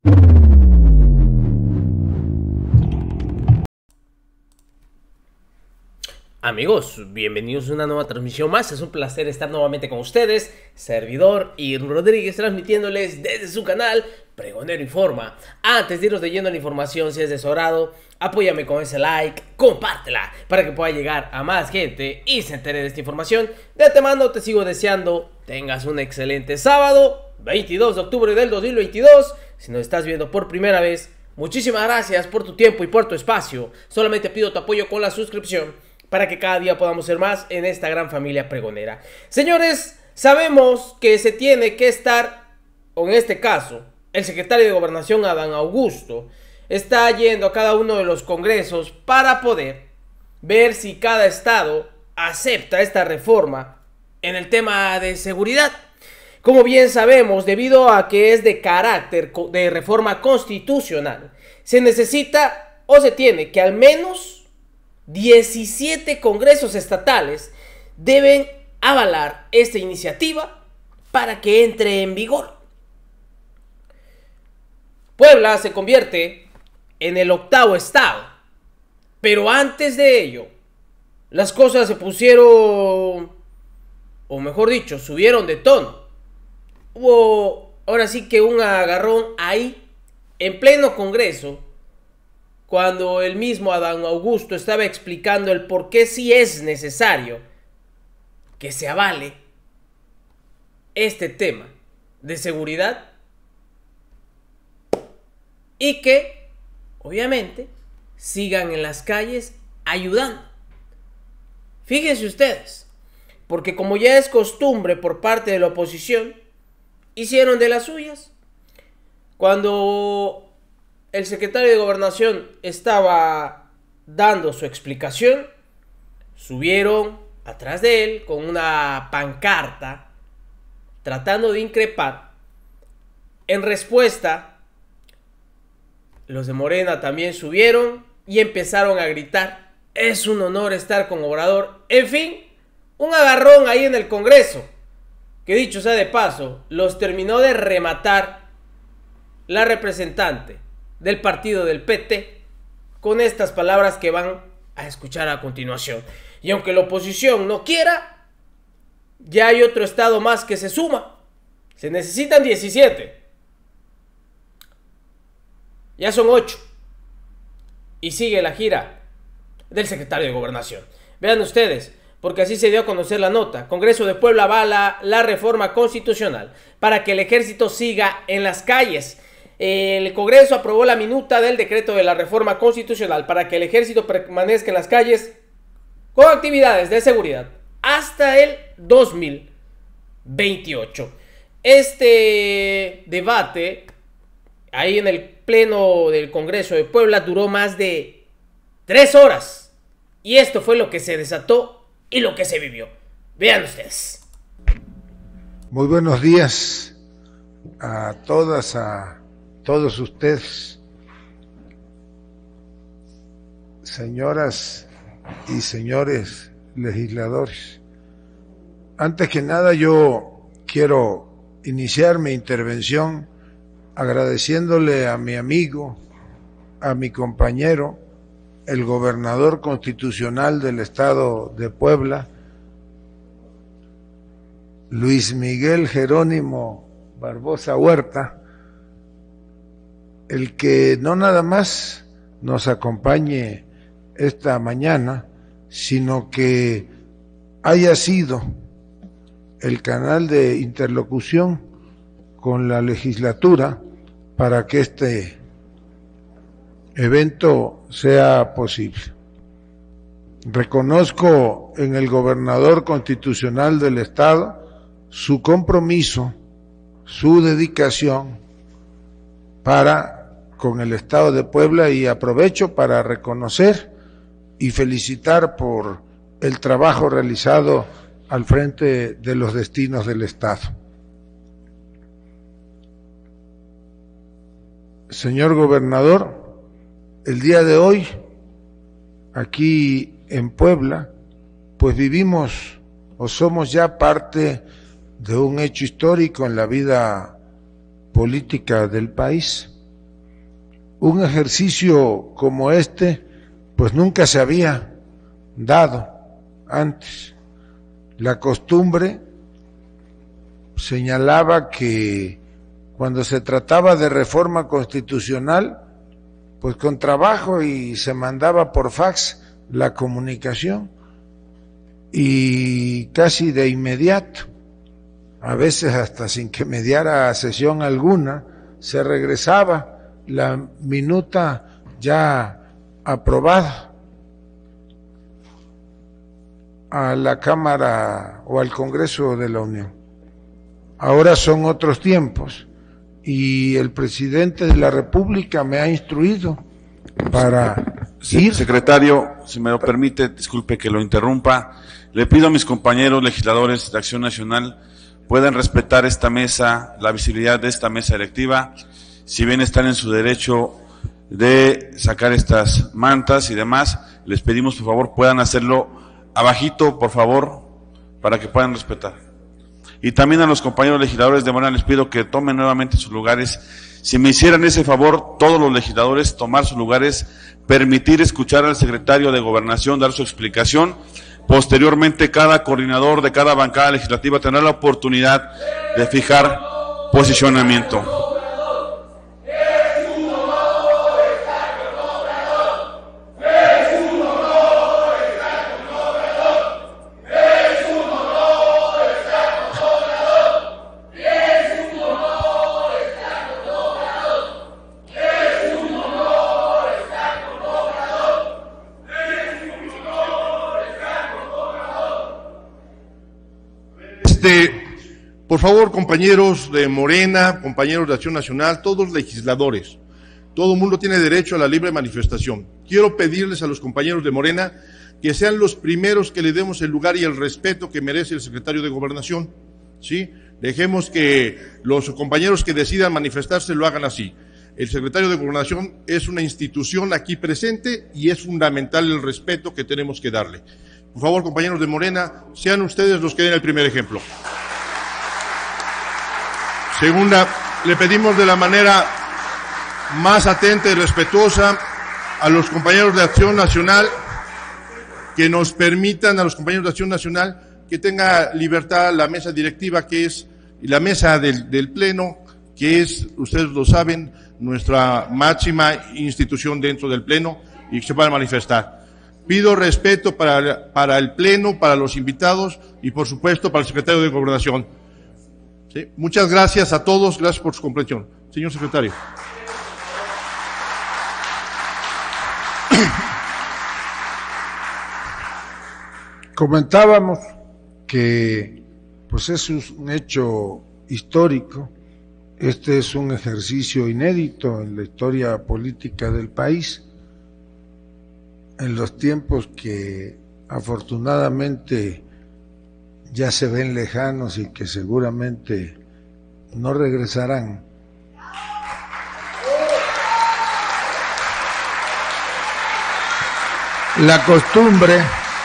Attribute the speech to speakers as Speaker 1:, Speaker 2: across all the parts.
Speaker 1: Amigos, bienvenidos a una nueva transmisión más. Es un placer estar nuevamente con ustedes. Servidor Irwin Rodríguez, transmitiéndoles desde su canal Pregonero Informa. Antes de irnos de lleno a la información, si es de su agrado, apóyame con ese like, compártela para que pueda llegar a más gente y se entere de esta información. De antemano te sigo deseando tengas un excelente sábado, 22 de octubre del 2022. Si nos estás viendo por primera vez, muchísimas gracias por tu tiempo y por tu espacio. Solamente pido tu apoyo con la suscripción para que cada día podamos ser más en esta gran familia pregonera. Señores, sabemos que se tiene que estar, o en este caso, el secretario de Gobernación, Adán Augusto, está yendo a cada uno de los congresos para poder ver si cada estado acepta esta reforma en el tema de seguridad. Como bien sabemos, debido a que es de carácter de reforma constitucional, se necesita o se tiene que al menos 17 congresos estatales deben avalar esta iniciativa para que entre en vigor. Puebla se convierte en el 8º estado, pero antes de ello, las cosas se pusieron, o mejor dicho, subieron de tono. Hubo ahora sí que un agarrón ahí, en pleno congreso, cuando el mismo Adán Augusto estaba explicando el por qué sí es necesario que se avale este tema de seguridad y que, obviamente, sigan en las calles ayudando. Fíjense ustedes, porque como ya es costumbre por parte de la oposición, hicieron de las suyas. Cuando el secretario de Gobernación estaba dando su explicación, subieron atrás de él con una pancarta tratando de increpar. En respuesta, los de Morena también subieron y empezaron a gritar: es un honor estar con Obrador. En fin, un agarrón ahí en el Congreso, que dicho sea de paso, los terminó de rematar la representante del partido del PT con estas palabras que van a escuchar a continuación. Y aunque la oposición no quiera, ya hay otro estado más que se suma. Se necesitan 17. Ya son 8. Y sigue la gira del secretario de Gobernación. Vean ustedes, porque así se dio a conocer la nota. Congreso de Puebla avala la reforma constitucional para que el ejército siga en las calles. El Congreso aprobó la minuta del decreto de la reforma constitucional para que el ejército permanezca en las calles con actividades de seguridad hasta el 2028. Este debate ahí en el pleno del Congreso de Puebla duró más de 3 horas. Y esto fue lo que se desató y lo que se vivió. Vean ustedes.
Speaker 2: Muy buenos días a todas, a todos ustedes, señoras y señores legisladores. Antes que nada, yo quiero iniciar mi intervención agradeciéndole a mi amigo, a mi compañero, el gobernador constitucional del estado de Puebla, Luis Miguel Jerónimo Barbosa Huerta, el que no nada más nos acompañe esta mañana, sino que haya sido el canal de interlocución con la legislatura para que este evento sea posible. Reconozco en el gobernador constitucional del estado su compromiso, su dedicación para con el estado de Puebla, y aprovecho para reconocer y felicitar por el trabajo realizado al frente de los destinos del estado. Señor gobernador, el día de hoy, aquí en Puebla, pues vivimos o somos ya parte de un hecho histórico en la vida política del país. un ejercicio como este, pues nunca se había dado antes. La costumbre señalaba que cuando se trataba de reforma constitucional, pues con trabajo y se mandaba por fax la comunicación y casi de inmediato, a veces hasta sin que mediara sesión alguna, se regresaba la minuta ya aprobada a la Cámara o al Congreso de la Unión. Ahora son otros tiempos y el presidente de la República me ha instruido para ir.
Speaker 3: Secretario, si me lo permite, disculpe que lo interrumpa, le pido a mis compañeros legisladores de Acción Nacional puedan respetar esta mesa, la visibilidad de esta mesa directiva. Si bien están en su derecho de sacar estas mantas y demás, les pedimos por favor puedan hacerlo abajito, por favor, para que puedan respetar. Y también a los compañeros legisladores de Morena les pido que tomen nuevamente sus lugares. Si me hicieran ese favor, todos los legisladores, tomar sus lugares, permitir escuchar al secretario de Gobernación dar su explicación. Posteriormente, cada coordinador de cada bancada legislativa tendrá la oportunidad de fijar posicionamiento.
Speaker 4: Por favor, compañeros de Morena, compañeros de Acción Nacional, todos legisladores, todo el mundo tiene derecho a la libre manifestación. Quiero pedirles a los compañeros de Morena que sean los primeros que le demos el lugar y el respeto que merece el secretario de Gobernación, ¿sí? Dejemos que los compañeros que decidan manifestarse lo hagan así. El secretario de Gobernación es una institución aquí presente y es fundamental el respeto que tenemos que darle. Por favor, compañeros de Morena, sean ustedes los que den el primer ejemplo. Segunda, le pedimos de la manera más atenta y respetuosa a los compañeros de Acción Nacional que nos permitan, a los compañeros de Acción Nacional, que tenga libertad la mesa directiva, que es la mesa del Pleno, que es, ustedes lo saben, nuestra máxima institución dentro del Pleno, y que se puedan manifestar. Pido respeto para el Pleno, para los invitados y, por supuesto, para el secretario de Gobernación. ¿Sí? Muchas gracias a todos, gracias por su comprensión. Señor secretario.
Speaker 2: Comentábamos que pues es un hecho histórico, este es un ejercicio inédito en la historia política del país, en los tiempos que afortunadamente ya se ven lejanos y que seguramente no regresarán. La costumbre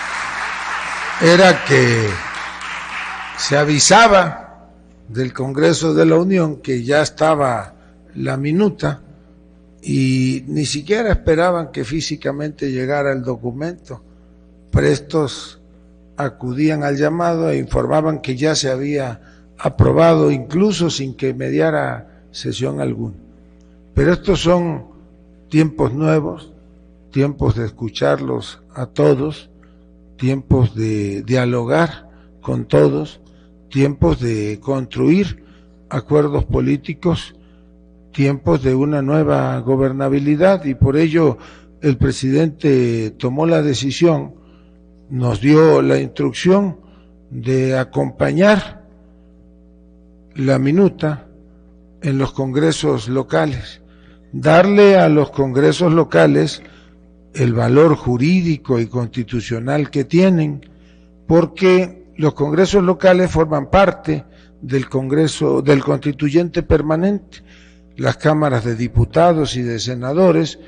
Speaker 2: era que se avisaba del Congreso de la Unión que ya estaba la minuta y ni siquiera esperaban que físicamente llegara el documento. Prestos acudían al llamado e informaban que ya se había aprobado, incluso sin que mediara sesión alguna. Pero estos son tiempos nuevos, tiempos de escucharlos a todos, tiempos de dialogar con todos, tiempos de construir acuerdos políticos, tiempos de una nueva gobernabilidad, y por ello el presidente tomó la decisión, nos dio la instrucción de acompañar la minuta en los congresos locales, darle a los congresos locales el valor jurídico y constitucional que tienen, porque los congresos locales forman parte del Congreso, del Constituyente Permanente, las cámaras de diputados y de senadores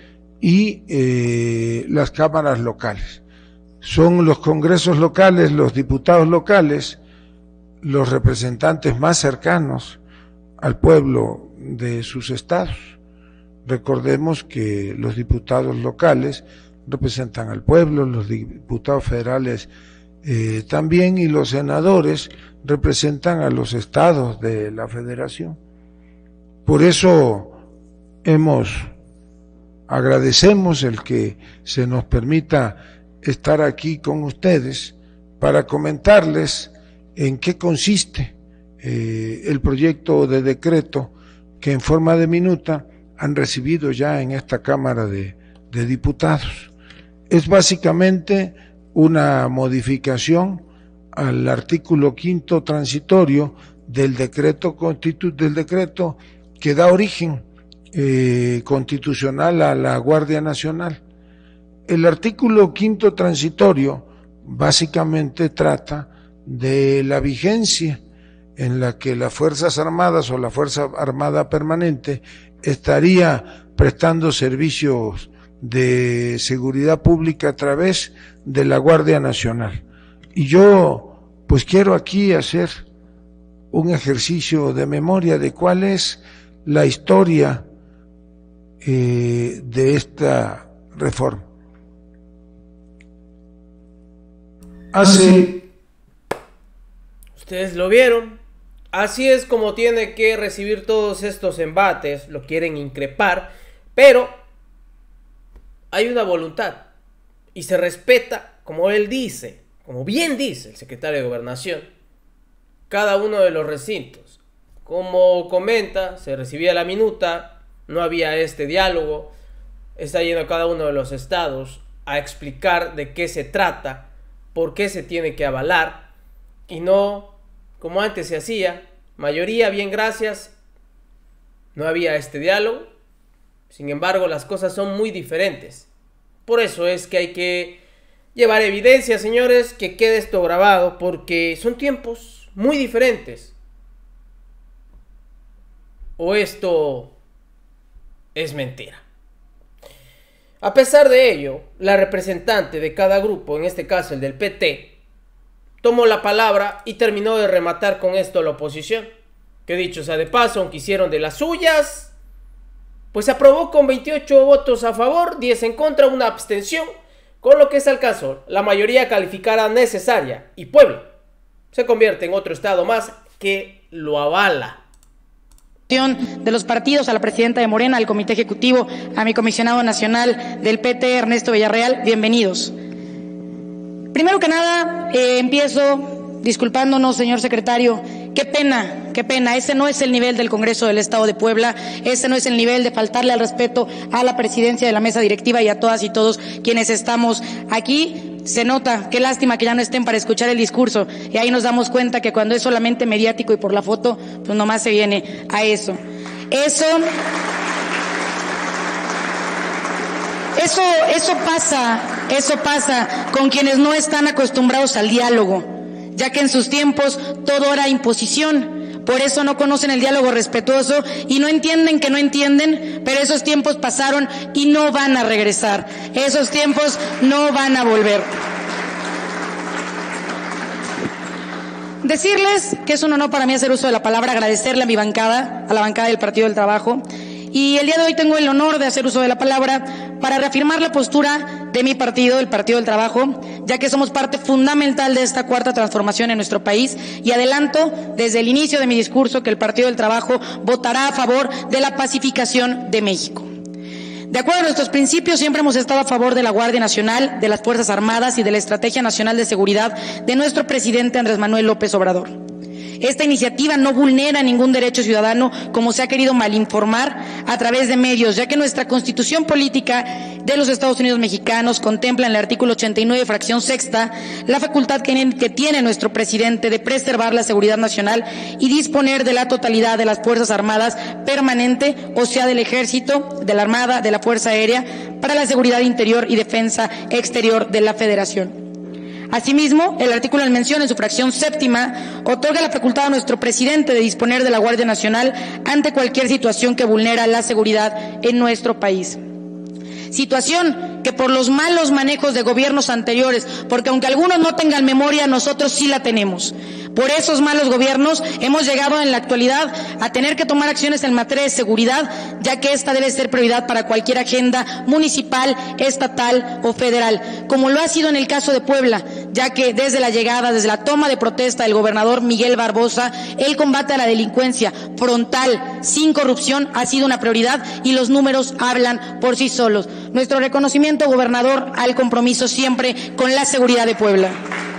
Speaker 2: y las cámaras locales. Son los congresos locales, los diputados locales, los representantes más cercanos al pueblo de sus estados. Recordemos que los diputados locales representan al pueblo, los diputados federales también, y los senadores representan a los estados de la federación. Por eso agradecemos el que se nos permita estar aquí con ustedes para comentarles en qué consiste el proyecto de decreto que en forma de minuta han recibido ya en esta Cámara de Diputados. Es básicamente una modificación al artículo 5º transitorio del decreto que da origen constitucional a la Guardia Nacional. El artículo 5º transitorio básicamente trata de la vigencia en la que las Fuerzas Armadas o la Fuerza Armada Permanente estaría prestando servicios de seguridad pública a través de la Guardia Nacional. Y yo pues quiero aquí hacer un ejercicio de memoria de cuál es la historia de esta reforma.
Speaker 1: Ustedes lo vieron. Así es como tiene que recibir todos estos embates. Lo quieren increpar, pero hay una voluntad y se respeta, como él dice, como bien dice el secretario de Gobernación, cada uno de los recintos. Como comenta, se recibía la minuta, no había este diálogo, está yendo a cada uno de los estados a explicar de qué se trata, por qué se tiene que avalar, y no como antes se hacía, mayoría, bien, gracias, no había este diálogo. Sin embargo, las cosas son muy diferentes. Por eso es que hay que llevar evidencia, señores, que quede esto grabado, porque son tiempos muy diferentes. O esto es mentira. A pesar de ello, la representante de cada grupo, en este caso el del PT, tomó la palabra y terminó de rematar con esto a la oposición. Que dicho sea de paso, aunque hicieron de las suyas, pues se aprobó con 28 votos a favor, 10 en contra, una abstención, con lo que se alcanzó la mayoría calificada necesaria, y Puebla se convierte en otro estado más que lo avala.
Speaker 5: De los partidos, a la presidenta de Morena, al comité ejecutivo, a mi comisionado nacional del PT, Ernesto Villarreal, bienvenidos. Primero que nada, empiezo disculpándonos, señor secretario. Qué pena, ese no es el nivel del Congreso del Estado de Puebla, ese no es el nivel de faltarle al respeto a la presidencia de la mesa directiva y a todas y todos quienes estamos aquí. Se nota, qué lástima que ya no estén para escuchar el discurso, y ahí nos damos cuenta que cuando es solamente mediático y por la foto, pues nomás se viene a eso. Eso pasa con quienes no están acostumbrados al diálogo, ya que en sus tiempos todo era imposición. Por eso no conocen el diálogo respetuoso y no entienden que no entienden, pero esos tiempos pasaron y no van a regresar. Esos tiempos no van a volver. Decirles que es un honor para mí hacer uso de la palabra, agradecerle a mi bancada, a la bancada del Partido del Trabajo. Y el día de hoy tengo el honor de hacer uso de la palabra para reafirmar la postura de mi partido, el Partido del Trabajo, ya que somos parte fundamental de esta cuarta transformación en nuestro país, y adelanto desde el inicio de mi discurso que el Partido del Trabajo votará a favor de la pacificación de México. De acuerdo a nuestros principios, siempre hemos estado a favor de la Guardia Nacional, de las Fuerzas Armadas y de la Estrategia Nacional de Seguridad de nuestro presidente Andrés Manuel López Obrador. Esta iniciativa no vulnera ningún derecho ciudadano, como se ha querido malinformar a través de medios, ya que nuestra Constitución Política de los Estados Unidos Mexicanos contempla en el artículo 89, fracción sexta, la facultad que tiene nuestro presidente de preservar la seguridad nacional y disponer de la totalidad de las Fuerzas Armadas permanente, o sea, del Ejército, de la Armada, de la Fuerza Aérea, para la seguridad interior y defensa exterior de la Federación. Asimismo, el artículo en mención, en su fracción séptima, otorga la facultad a nuestro presidente de disponer de la Guardia Nacional ante cualquier situación que vulnera la seguridad en nuestro país. Situación que por los malos manejos de gobiernos anteriores, porque aunque algunos no tengan memoria, nosotros sí la tenemos. Por esos malos gobiernos hemos llegado en la actualidad a tener que tomar acciones en materia de seguridad, ya que esta debe ser prioridad para cualquier agenda municipal, estatal o federal, como lo ha sido en el caso de Puebla, ya que desde la llegada, desde la toma de protesta del gobernador Miguel Barbosa, el combate a la delincuencia frontal, sin corrupción, ha sido una prioridad y los números hablan por sí solos. Nuestro reconocimiento, gobernador, al compromiso siempre con la seguridad de Puebla.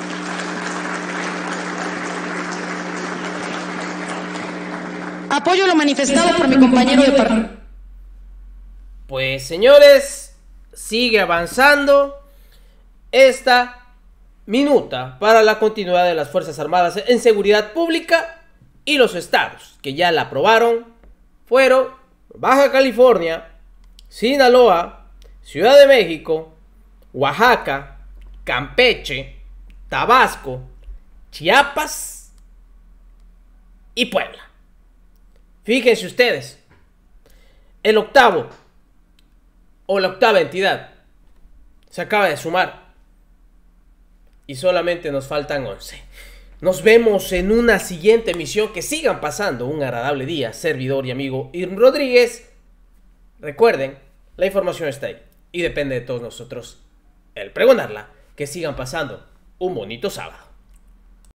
Speaker 5: Apoyo lo manifestado por mi compañero de partido.
Speaker 1: Pues señores, sigue avanzando esta minuta para la continuidad de las Fuerzas Armadas en seguridad pública, y los estados que ya la aprobaron fueron Baja California, Sinaloa, Ciudad de México, Oaxaca, Campeche, Tabasco, Chiapas y Puebla. Fíjense ustedes, el octavo o la octava entidad se acaba de sumar y solamente nos faltan 11. Nos vemos en una siguiente emisión. Que sigan pasando un agradable día. Servidor y amigo Irm Rodríguez. Recuerden, la información está ahí y depende de todos nosotros el pregonarla. Que sigan pasando un bonito sábado.